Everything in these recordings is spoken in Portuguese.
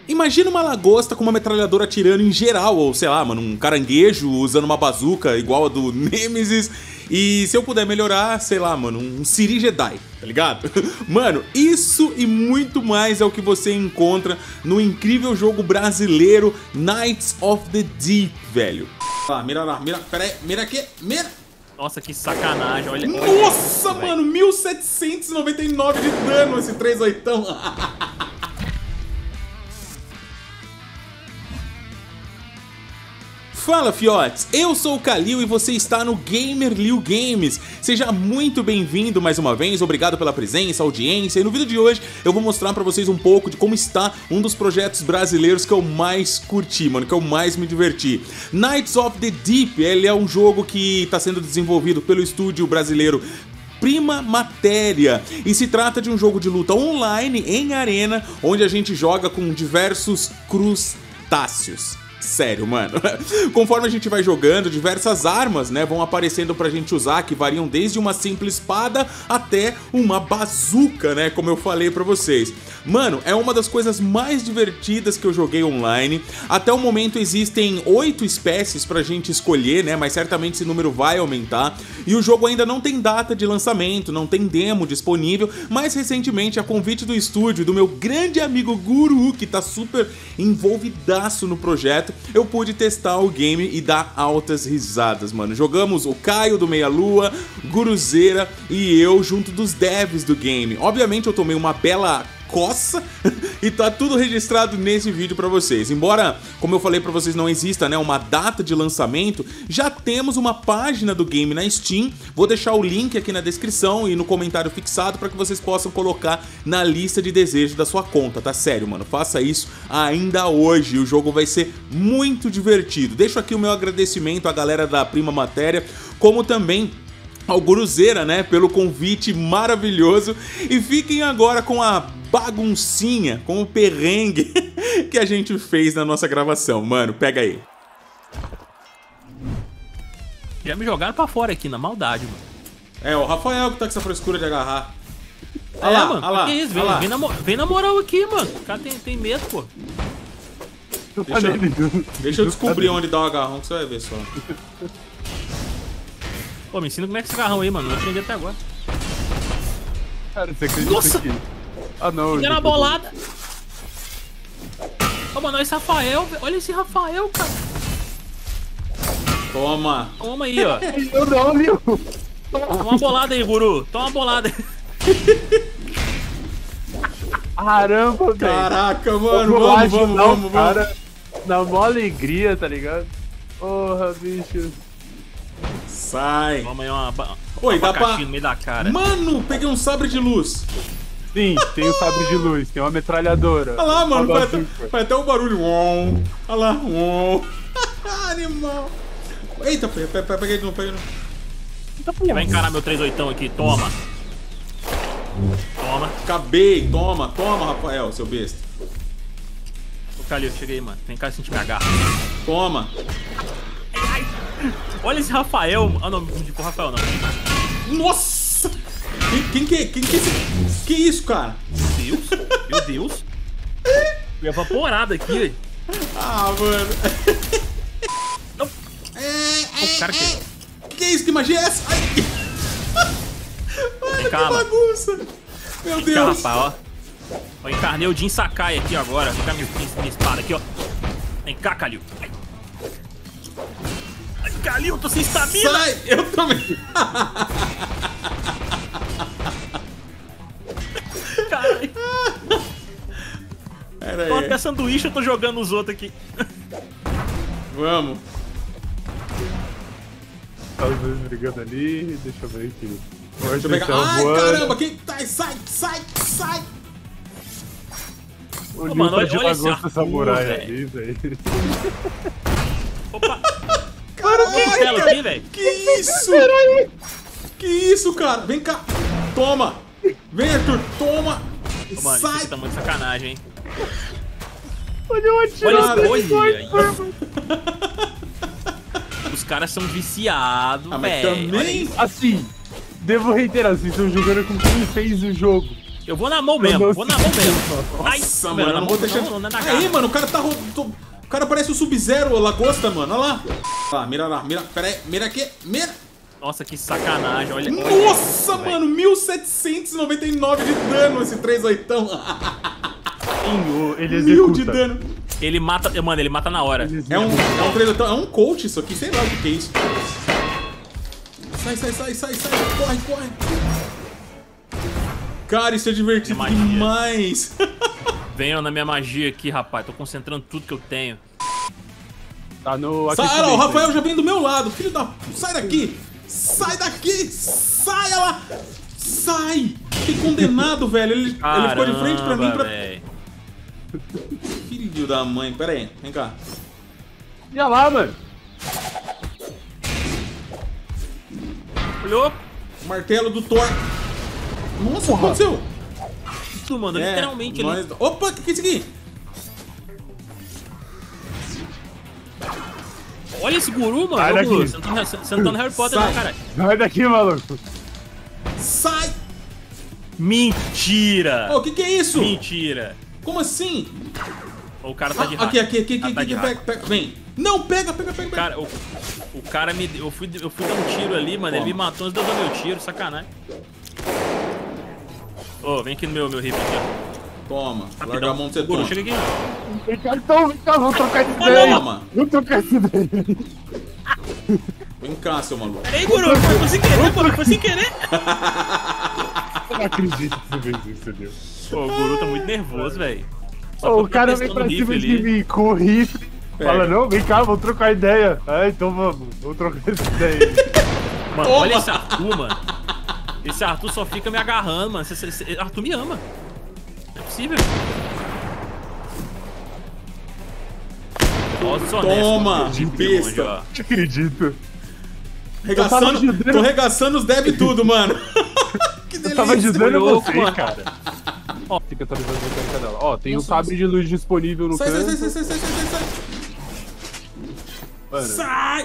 Imagina uma lagosta com uma metralhadora atirando em geral, ou sei lá, mano, um caranguejo usando uma bazuca igual a do Nemesis. E se eu puder melhorar, sei lá, mano, um Siri Jedi, tá ligado? Mano, isso e muito mais é o que você encontra no incrível jogo brasileiro Knights of the Deep, velho. Mira lá, mira, pera aí, mira aqui, mira. Nossa, que sacanagem, olha. Nossa, olha, mano, 1799 de dano esse 3/8. Fala, fiotes! Eu sou o Kalil e você está no Gamer Liu Games. Seja muito bem-vindo mais uma vez, obrigado pela presença, audiência. E no vídeo de hoje eu vou mostrar pra vocês um pouco de como está um dos projetos brasileiros que eu mais curti, mano, que eu mais me diverti. Knights of the Deep, ele é um jogo que está sendo desenvolvido pelo estúdio brasileiro Prima Matéria, e se trata de um jogo de luta online em arena, onde a gente joga com diversos crustáceos. Sério, mano. Conforme a gente vai jogando, diversas armas, né, vão aparecendo pra gente usar, que variam desde uma simples espada até uma bazuca, né, como eu falei pra vocês. Mano, é uma das coisas mais divertidas que eu joguei online. Até o momento existem 8 espécies pra gente escolher, né, mas certamente esse número vai aumentar. E o jogo ainda não tem data de lançamento, não tem demo disponível, mas recentemente, a convite do estúdio, do meu grande amigo Guru, que tá super envolvidaço no projeto, eu pude testar o game e dar altas risadas, mano. Jogamos o Caio do Meia Lua, Guruzeira e eu junto dos devs do game. Obviamente eu tomei uma bela coça e tá tudo registrado nesse vídeo pra vocês. Embora, como eu falei pra vocês, não exista, né, uma data de lançamento, já temos uma página do game na Steam. Vou deixar o link aqui na descrição e no comentário fixado pra que vocês possam colocar na lista de desejos da sua conta, tá? Sério, mano, faça isso ainda hoje. O jogo vai ser muito divertido. Deixo aqui o meu agradecimento à galera da Prima Matéria, como também ao Guruzeira, né, pelo convite maravilhoso. E fiquem agora com a baguncinha, com o perrengue que a gente fez na nossa gravação. Mano, pega aí. Já me jogaram pra fora aqui, na maldade, mano. É, o Rafael que tá com essa frescura de agarrar. Olha lá, mano, olha lá, que isso? Vem na moral aqui, mano. O cara tem medo, pô. Deixa eu descobrir onde dá o agarrão, que você vai ver só. Pô, me ensina como é que é esse agarrão aí, mano. Não aprendi até agora. Cara, você acredita Nossa! aqui? Ah, não. Fica na bolada. Ô, mano, esse Rafael, velho. Olha esse Rafael, cara. Toma. Toma aí, ó. Eu não, viu? Toma uma bolada aí, Guru. Toma uma bolada aí. Caramba, velho. Caraca, mano. Vamos. Cara, na maior alegria, tá ligado? Porra, bicho. Sai. Toma aí uma Oi, dá pra... no meio da cara. Mano, peguei um sabre de luz. Sim, tem o sabre de luz, tem uma metralhadora. Olha lá, mano, faz até o barulho. Olha lá. Animal. Eita, peguei de novo. Vai encarar meu 3/8 aqui, toma. Toma. Acabei, toma, Rafael, seu besta. Ô, Kalil, cheguei, mano. Vem cá sentir minha garra. Toma. Olha esse Rafael. Ah, não, não digo Rafael, não. Nossa! Quem que é esse? Que isso, cara? Meu Deus. Fui evaporado aqui, velho. Ah, mano. Não. O cara Que é isso? Que magia é essa? Ai. Mano, que bagunça. Meu Deus. Rapaz, ó. Eu encarnei o Jin Sakai aqui agora. Vem cá, minha espada aqui, ó. Vem cá, Kalil. Ai, Kalil, eu tô sem estamina. Sai, eu também. Caralho. Pera Tô aí. até sanduíche, eu tô jogando os outros aqui. Vamos. Tá os dois brigando ali, deixa eu ver aqui. Deixa eu pegar. Ai, caramba, quem tá? Sai. O Ô, mano, Nil tá de olha esse lagosta Arthur, samurai velho. ali, velho. Opa. Caraca, aqui, velho. que isso? Que isso, cara? Vem cá. Toma. Vem, Arthur. Toma. Ô, mano, isso Sai. aqui tá muito sacanagem, hein. Olha o atirado. Olha. Os caras são viciados, mas velho. também... Assim, devo reiterar, vocês estão jogando com quem fez o jogo. Eu vou na mão mesmo, vou na mão mesmo. Nossa, mano, eu não vou deixar... Não, não é na Aí, garra. mano, o cara tá... O cara parece o Sub-Zero, o Lagosta, mano, olha lá. Lá, mira, pera aí, mira aqui, mira. Nossa, que sacanagem, olha. Nossa, olha, mano, 1799 de dano esse 3/8. Ele 1000 de executa. dano. Ele mata, mano, ele mata na hora. É um 3/8, é um coach isso aqui, sei lá o que é isso. Sai, corre. Cara, isso é divertido Magia. demais. Venham na minha magia aqui, rapaz. Tô concentrando tudo que eu tenho. Tá no Sai, olha lá, o aquecimento, Rafael já vem do meu lado, filho da... Sai daqui! Sai daqui! Sai, olha lá! Sai! Que condenado, velho. Ele ficou de frente pra mim pra... Véio. Filho da mãe, pera aí, vem cá. E olha lá, mano. Olhou? Martelo do Thor. Nossa, o que aconteceu? Isso, mano, literalmente ali. Opa, o que é isso aqui? Olha esse guru, Sai mano. daqui. Guru. Você não tá no Harry Potter, Sai. não, caralho. Sai daqui, maluco. Sai! Mentira! Ô, o que é isso? Mentira! Como assim? O cara tá de Ah, hack. aqui, Ah, tá de hack. pega. Vem. Não, pega. Cara, o cara me deu. Eu fui dar um tiro ali, mano. Ele me matou antes de eu dar meu tiro, sacanagem. Ô, vem aqui no meu hip aqui, ó. Toma, larga Rapidão. a mão de você, Guru, toma. chega aqui. Vem cá, vamos trocar essa ideia. Toma. Vamos trocar essa ideia. Vem cá, seu maluco. Peraí, Guru, foi sem querer, mano. Foi sem querer. Eu não acredito que você fez isso, Deus. Pô, o Guru tá muito nervoso, velho. Ô, o cara vem pra cima de mim com o rifle. Fala, não, vem cá, vamos trocar ideia. Ah, então vamos trocar essa ideia. Mano, Toma. olha esse Arthur, mano. Esse Arthur só fica me agarrando, mano. Arthur me ama. Não é possível. Ó, desonesto. Toma, De besta. longe, ó. Não acredito. Regaçando, tô regaçando os deve tudo, mano. Que delícia. Eu tava ajudando louco, você, mano. cara. Ó, fica atualizando a mecânica dela. Ó, tem o sabre de luz disponível no Sai. canto. Mano, Sai!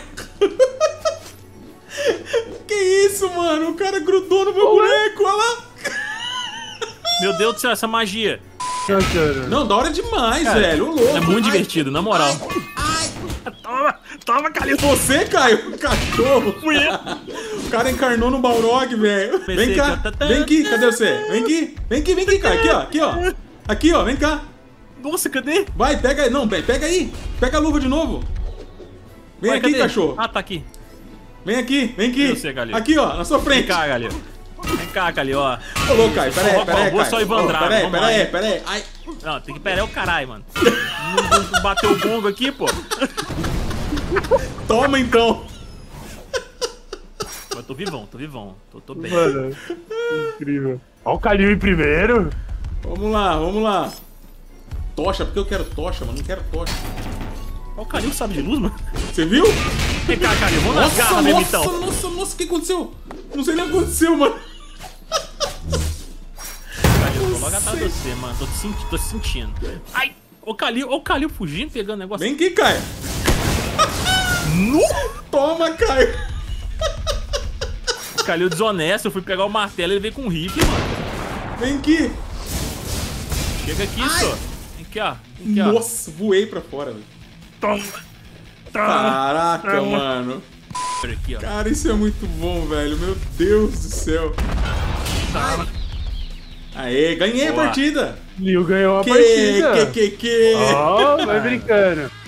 Que isso, mano? O cara grudou no meu boneco, olha lá. Meu Deus do céu, essa magia. cara. Não, da hora demais, velho. O louco. É muito Ai, divertido, na moral. Toma, Calil. Você, Caio, cachorro. Fui eu. O cara encarnou no Balrog, velho. Vem Pensei cá, que eu- vem aqui, cadê você? Vem aqui, Caio. Aqui, ó. Aqui, ó, vem cá. Nossa, cadê? Vai, pega aí. Não, pega aí. Pega a luva de novo. Vem Ué, aqui, cadê? cachorro. Ah, tá aqui. Vem aqui. Eu sei, Galil. Aqui, ó, na sua Vem frente. cá, Calil. Vem cá, Calil, ó. Ô, louco, Caio, pera aí, Vou Caio. só Ivan Drago, vamos lá, hein? Pera aí. Ai. Não, tem que pegar o caralho, mano. Não bateu o bongo aqui, pô. Toma, então. Mas tô vivão. Tô bem. Mano, incrível. Ó o Calil em primeiro. Vamos lá. Tocha, porque eu quero tocha, mano. Não quero tocha. Ó, o Calil sabe de luz, mano. Você viu? Vem cá, Calil, vamos nas garras mesmo, então. Nossa, o que aconteceu? Não sei nem o que aconteceu, mano. Calil, tô logo atrás de você, mano. Tô sentindo. Ai, o Calil fugindo, pegando o negócio. Vem aqui, Caio. Toma, Caio. O Calil desonesto, eu fui pegar o martelo e ele veio com um rifle, mano. Vem aqui. Chega aqui, só. Vem aqui, ó. Vem aqui, ó. Nossa, voei pra fora, velho. Toma. Caraca, mano. Aqui, ó. Cara, isso é muito bom, velho. Meu Deus do céu. Toma. Aê, ganhei a Boa. partida. Liu ganhou a partida. Que. Ó, vai brincando.